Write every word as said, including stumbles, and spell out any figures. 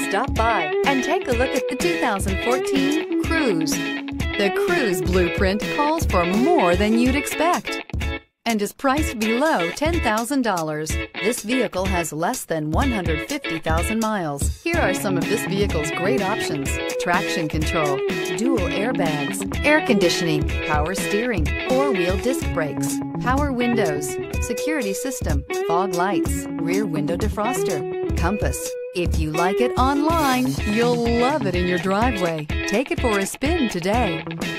Stop by and take a look at the two thousand fourteen Cruze. The Cruze blueprint calls for more than you'd expect and is priced below ten thousand dollars. This vehicle has less than one hundred fifty thousand miles. Here are some of this vehicle's great options: traction control, dual airbags, air conditioning, power steering, four-wheel disc brakes, power windows, security system, fog lights, rear window defroster, compass. If you like it online, you'll love it in your driveway. Take it for a spin today.